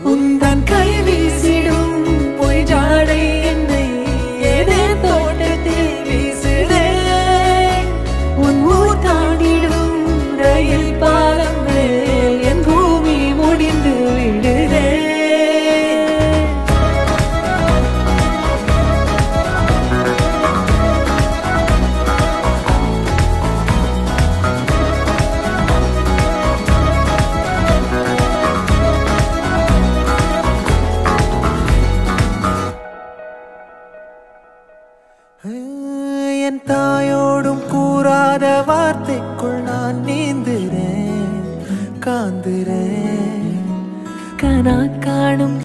உந்தன் கை வீசிடும் பொய் ஜாடை என்னை ஏதே தோட்டத்தில் வீசுதே உன் ஊர் தாண்டிடும் ரயில் பாலம் மேல் என் பூமி முடிந்து விடுதே என் தாயோடும் கூறாத வார்த்தைக்குள் நான் நீந்துறேன் காந்துறேன் கனா காணும்